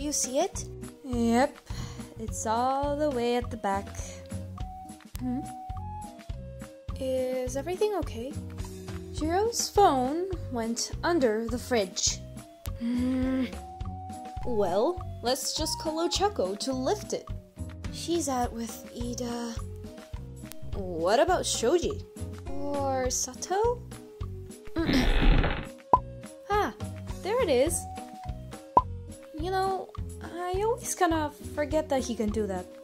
you see it? Yep, it's all the way at the back. Is everything okay? Jiro's phone went under the fridge. Well, let's just call Ochako to lift it. She's out with Ida. What about Shoji? Or Sato? Ah, there it is. You know, I always kind of forget that he can do that.